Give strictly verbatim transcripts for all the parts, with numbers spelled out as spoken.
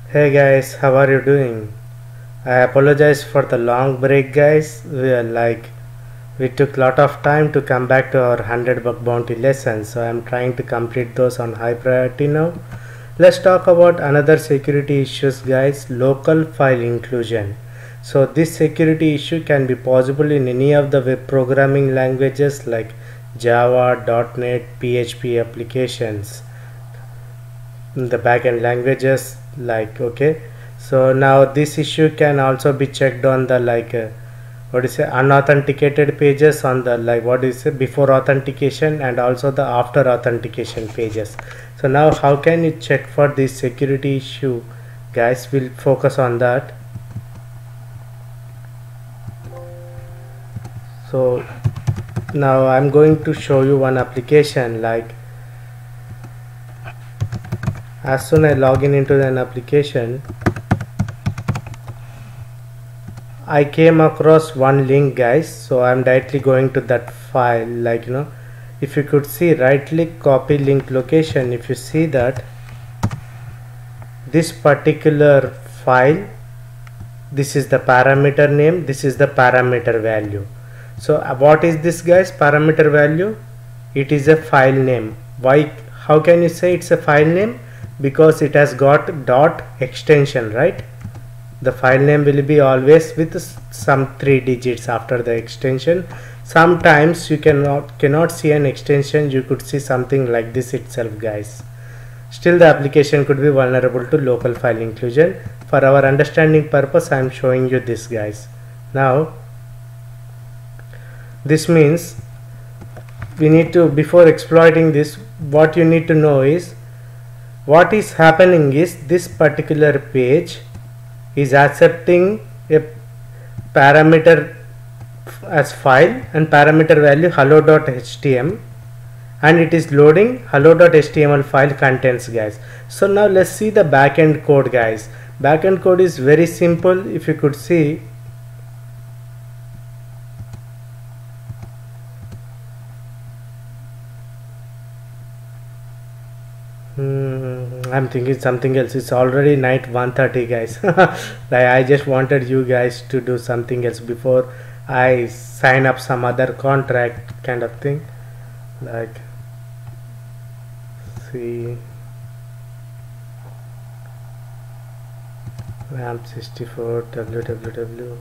Hey guys, how are you doing? I apologize for the long break, guys. We are like we took lot of time to come back to our one hundred bug bounty lessons, so I'm trying to complete those on high priority now. Let's talk about another security issues, guys. Local file inclusion. So this security issue can be possible in any of the web programming languages like Java, dot net, P H P applications. The backend languages like okay, so now this issue can also be checked on the like uh, what is it unauthenticated pages on the like what is it before authentication and also the after authentication pages. So now how can you check for this security issue, guys? We'll focus on that. So now I'm going to show you one application. Like as soon as I log in into an application, I came across one link, guys. So I'm directly going to that file. Like you know, if you could see, right click, copy link location. If you see that this particular file, this is the parameter name, this is the parameter value. So uh, what is this, guys? Parameter value, it is a file name. Why? How can you say it's a file name? Because it has got dot extension, right? The file name will be always with some three digits after the extension. Sometimes you cannot cannot see an extension, you could see something like this itself, guys. Still the application could be vulnerable to local file inclusion. For our understanding purpose, I am showing you this, guys. Now this means we need to, before exploiting this, what you need to know is what is happening is this particular page is accepting a parameter as file and parameter value hello.html, and it is loading hello.html file contents, guys. So now let's see the backend code, guys. Backend code is very simple. If you could see, Hmm, I'm thinking something else. It's already night one thirty, guys. Like I just wanted you guys to do something else before I sign up some other contract kind of thing. Like see ramp sixty-four www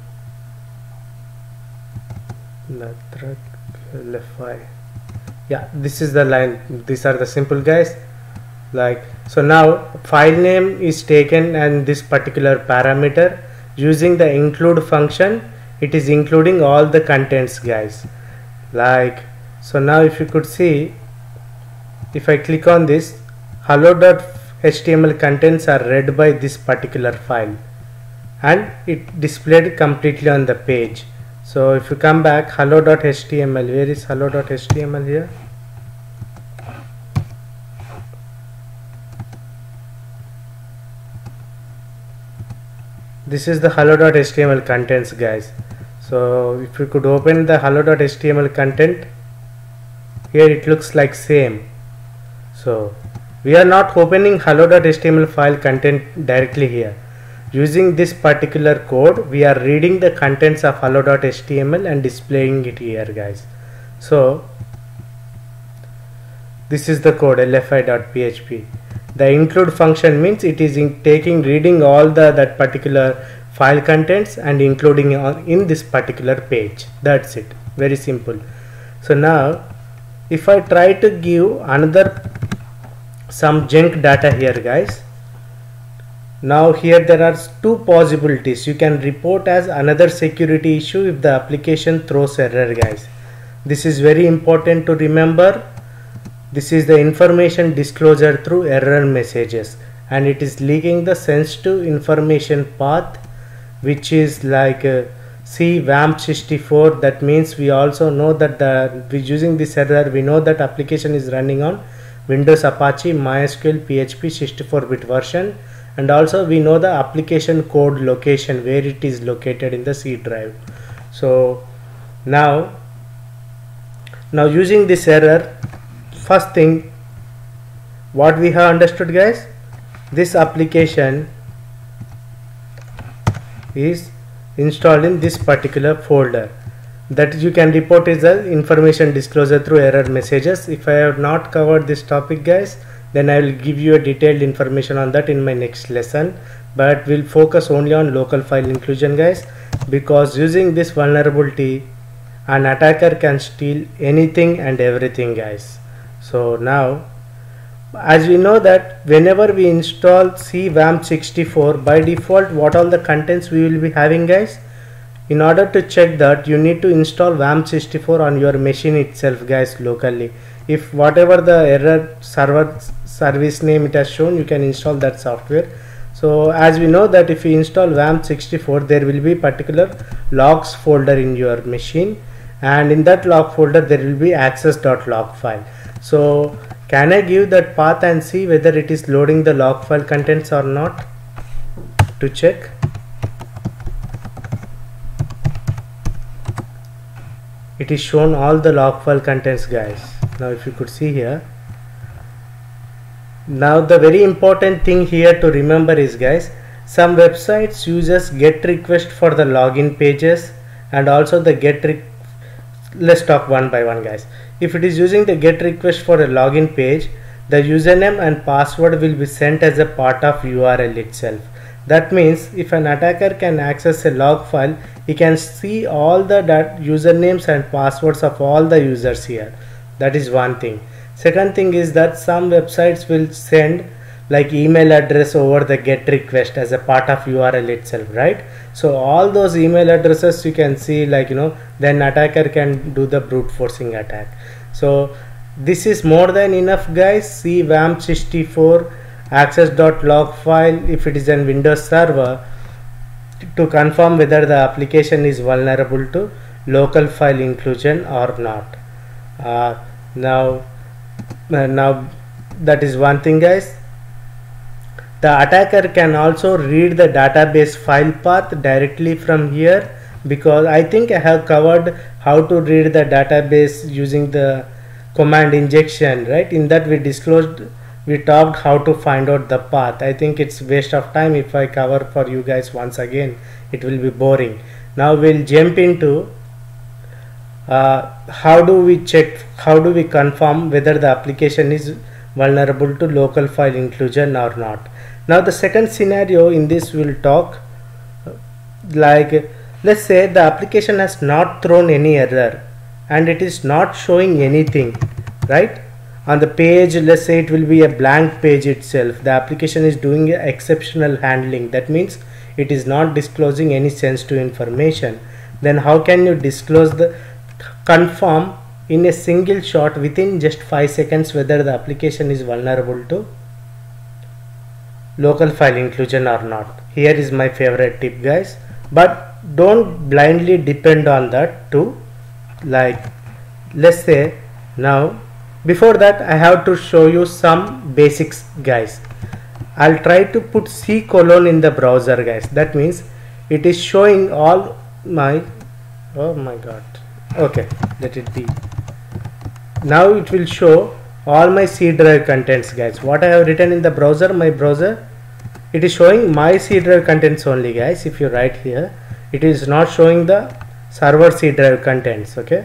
Natrak L F I. Yeah, this is the line. These are the simple, guys. Like so now file name is taken and this particular parameter, using the include function, it is including all the contents, guys. Like so now if you could see, if I click on this, hello.html contents are read by this particular file and it displayed completely on the page. So if you come back, hello.html, where is hello.html here? This is the hello.html contents, guys. So if you could open the hello.html content, here it looks like same. So we are not opening hello.html file content directly here. Using this particular code, we are reading the contents of hello.html and displaying it here, guys. So this is the code L F I dot P H P. The include function means it is in taking reading all the that particular file contents and including on in this particular page. That's it. Very simple. So now if I try to give another some junk data here, guys, now here there are two possibilities. You can report as another security issue if the application throws error, guys. This is very important to remember. This is the information disclosure through error messages, and it is leaking the sensitive information path, which is like uh, C WAMP sixty-four. That means we also know that the we using this error, we know that application is running on Windows, Apache, MySQL, P H P sixty-four bit version, and also we know the application code location where it is located in the C drive. So now now using this error, first thing what we have understood, guys, this application is installed in this particular folder. That you can report is the information disclosure through error messages. If I have not covered this topic, guys, then I will give you a detailed information on that in my next lesson, but we'll focus only on local file inclusion, guys, because using this vulnerability an attacker can steal anything and everything, guys. So now, as we know that whenever we install C WAMP sixty-four, by default what all the contents we will be having, guys. In order to check that, you need to install WAMP sixty-four on your machine itself, guys, locally. If whatever the error server service name it has shown, you can install that software. So as we know that if you install WAMP sixty-four, there will be particular logs folder in your machine, and in that log folder there will be access.log file. So can I give that path and see whether it is loading the log file contents or not to check? It is shown all the log file contents, guys. Now if you could see here, now the very important thing here to remember is, guys, some websites uses get request for the login pages and also the get re let's talk one by one, guys. If it is using the get request for a login page, the username and password will be sent as a part of U R L itself. That means if an attacker can access a log file, he can see all the usernames and passwords of all the users here. That is one thing. Second thing is that some websites will send like email address over the get request as a part of U R L itself, right? So all those email addresses you can see, like, you know, then attacker can do the brute forcing attack. So this is more than enough, guys. See WAMP sixty-four access.log file if it is a Windows server to confirm whether the application is vulnerable to local file inclusion or not. Uh, now, uh, now that is one thing, guys. The attacker can also read the database file path directly from here, because I think I have covered how to read the database using the command injection, right? In that we disclosed, we talked how to find out the path. I think it's waste of time if I cover for you guys once again. It will be boring. Now we'll jump into uh, how do we check, how do we confirm whether the application is vulnerable to local file inclusion or not. Now the second scenario in this we'll talk, like let's say the application has not thrown any error and it is not showing anything, right? On the page, let's say it will be a blank page itself. The application is doing exceptional handling. That means it is not disclosing any sensitive information. Then how can you disclose the confirm in a single shot within just five seconds whether the application is vulnerable to local file inclusion or not? Here is my favorite tip, guys, but don't blindly depend on that too. Like let's say now, before that I have to show you some basics, guys. I'll try to put C colon in the browser, guys. That means it is showing all my, oh my god, okay, let it be. Now it will show all my C drive contents, guys. What I have written in the browser, my browser, it is showing my C drive contents only, guys. If you write here, it is not showing the server C drive contents. Okay,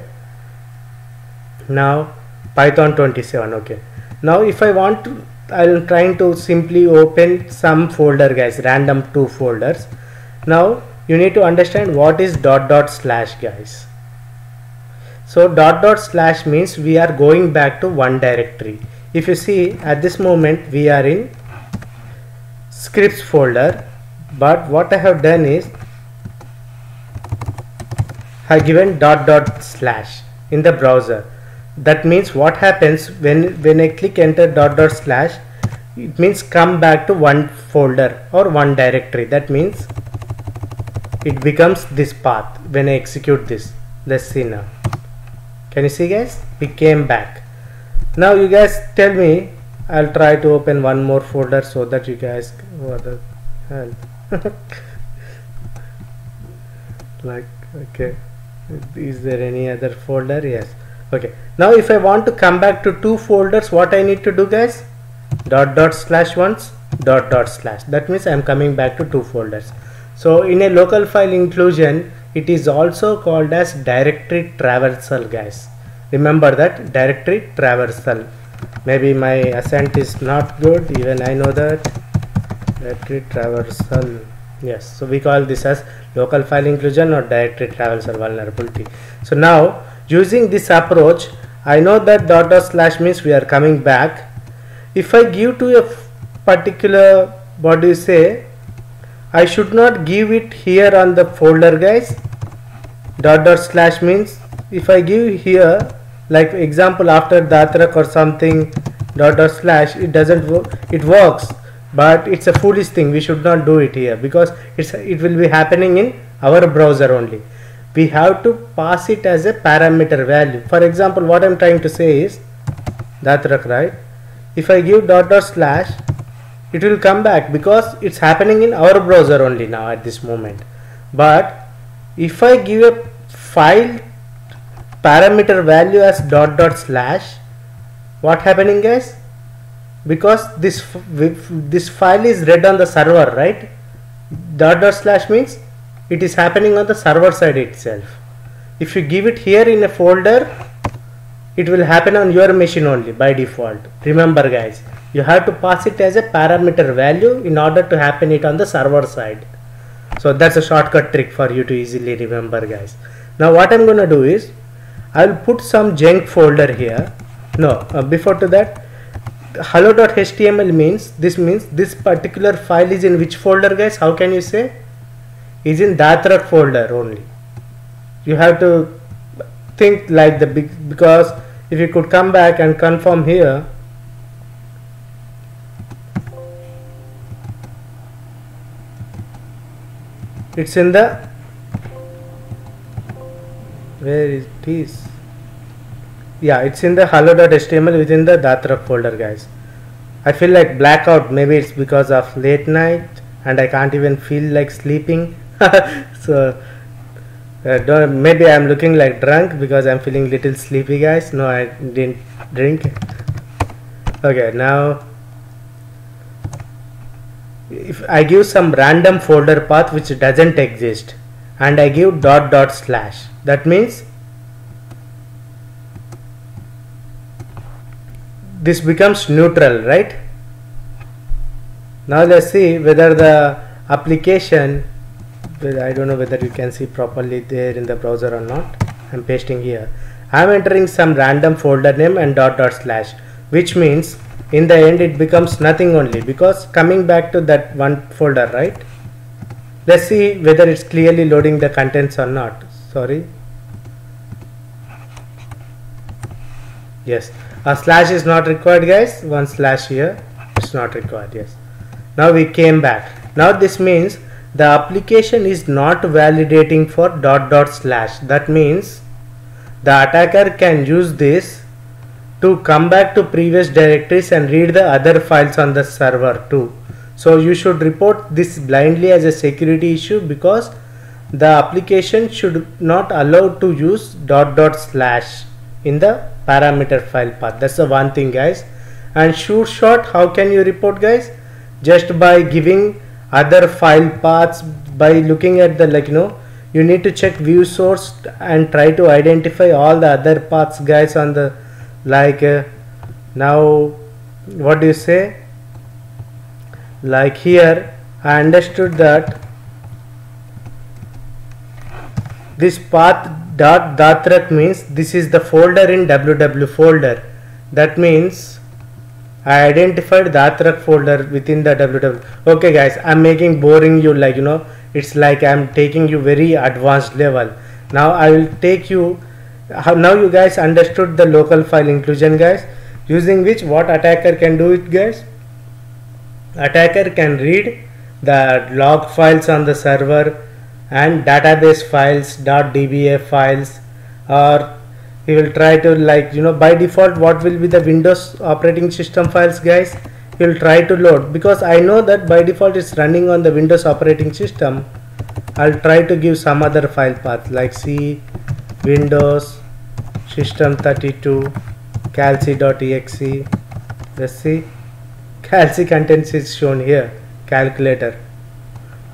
now Python twenty-seven. Okay, now if I want to, I'm trying to simply open some folder, guys, random two folders. Now you need to understand what is dot dot slash, guys. So dot dot slash means we are going back to one directory. If you see at this moment we are in scripts folder, but what I have done is I have given dot dot slash in the browser. That means what happens when when I click enter dot dot slash, it means come back to one folder or one directory. That means it becomes this path when I execute this. Let's see now. Can you see, guys? We came back. Now you guys tell me. I'll try to open one more folder so that you guys, what the hell? Like, okay, is there any other folder? Yes. Okay, now if I want to come back to two folders, what I need to do, guys? Dot dot slash once, dot dot slash. That means I am coming back to two folders. So in a local file inclusion, it is also called as directory traversal, guys. Remember that, directory traversal. Maybe my accent is not good, even I know that. Directory traversal. Yes, so we call this as local file inclusion or directory traversal vulnerability. So now using this approach, I know that dot dot slash means we are coming back. If I give to a particular, what do you say, I should not give it here on the folder, guys. Dot dot slash means if I give here, like example after Datrak or something, dot dot slash, it doesn't work. It works, but it's a foolish thing. We should not do it here because it's it will be happening in our browser only. We have to pass it as a parameter value. For example, what I'm trying to say is Datrak, right? If I give dot dot slash, it will come back because it's happening in our browser only now at this moment. But if I give a file parameter value as dot dot slash, what happening, guys? Because this this file is read on the server, right? Dot dot slash means it is happening on the server side itself. If you give it here in a folder, it will happen on your machine only by default. Remember, guys, you have to pass it as a parameter value in order to happen it on the server side. So that's a shortcut trick for you to easily remember, guys. Now what I'm gonna do is I will put some junk folder here. No, uh, before to that, hello dot H T M L means this means this particular file is in which folder, guys? How can you say? Is in Datrak folder only. You have to think like the big, because if you could come back and confirm here, it's in the, where is this? Yeah, it's in the hello dot H T M L within the Datrak folder, guys. I feel like blackout. Maybe it's because of late night and I can't even feel like sleeping. So uh, don't, maybe I'm looking like drunk because I'm feeling little sleepy, guys. No, I didn't drink. Okay, now if I give some random folder path which doesn't exist and I give dot dot slash, that means this becomes neutral, right? Now let's see whether the application, I don't know whether you can see properly there in the browser or not. I'm pasting here. I'm entering some random folder name and dot dot slash, which means in the end it becomes nothing only because coming back to that one folder, right? Let's see whether it's clearly loading the contents or not. Sorry. Yes, a slash is not required, guys. One slash here, it's not required. Yes. Now we came back. Now this means the application is not validating for dot dot slash. That means the attacker can use this to come back to previous directories and read the other files on the server too. So you should report this blindly as a security issue because the application should not allow to use dot dot slash in the parameter file path. That's the one thing, guys. And sure shot, how can you report, guys? Just by giving other file paths, by looking at the, like, you know, you need to check view source and try to identify all the other paths, guys, on the, like uh, now what do you say, like here I understood that this path dot Datrak means this is the folder in www folder. That means I identified Datrak folder within the www. Okay, guys, I'm making boring you, like, you know, it's like I'm taking you very advanced level. Now I will take you, how now you guys understood the local file inclusion, guys, using which what attacker can do it, guys. Attacker can read the log files on the server and database files, .dba files, or he will try to, like, you know, by default what will be the Windows operating system files, guys, he will try to load, because I know that by default it's running on the Windows operating system. I'll try to give some other file path like C Windows system thirty-two calc.exe. let's see, calc contents is shown here, calculator.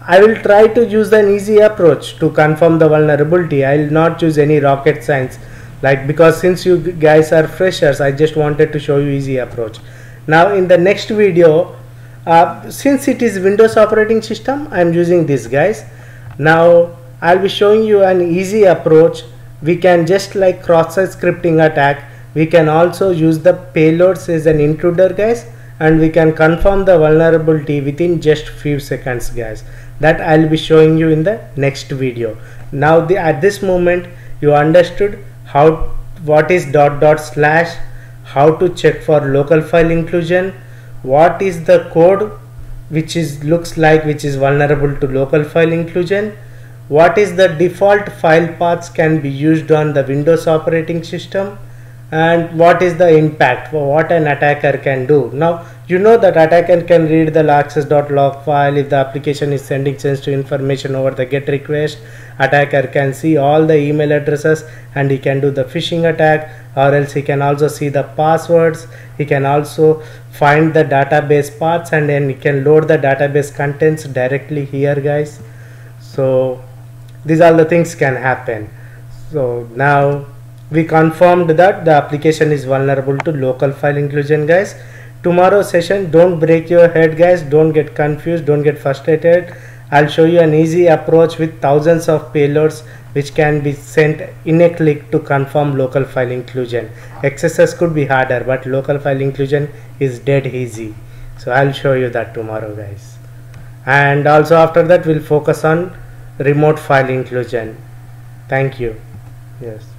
I will try to use an easy approach to confirm the vulnerability. I will not use any rocket science, like, because since you guys are freshers, I just wanted to show you easy approach. Now in the next video, uh, since it is Windows operating system, I am using this, guys. Now I'll be showing you an easy approach. We can just like cross-site scripting attack. We can also use the payloads as an intruder, guys, and we can confirm the vulnerability within just few seconds, guys. That I'll be showing you in the next video. Now the, at this moment you understood how what is dot dot slash, how to check for local file inclusion, what is the code which is looks like which is vulnerable to local file inclusion, what is the default file paths can be used on the Windows operating system, and what is the impact for what an attacker can do. Now you know that attacker can read the access.log file. If the application is sending sensitive information over the GET request, attacker can see all the email addresses and he can do the phishing attack, or else he can also see the passwords. He can also find the database paths, and then he can load the database contents directly here, guys. So these are the things can happen. So now we confirmed that the application is vulnerable to local file inclusion, guys. Tomorrow session, don't break your head, guys. Don't get confused, don't get frustrated. I'll show you an easy approach with thousands of payloads which can be sent in a click to confirm local file inclusion. X S S could be harder, but local file inclusion is dead easy. So I'll show you that tomorrow, guys. And also after that we'll focus on remote file inclusion. Thank you. Yes.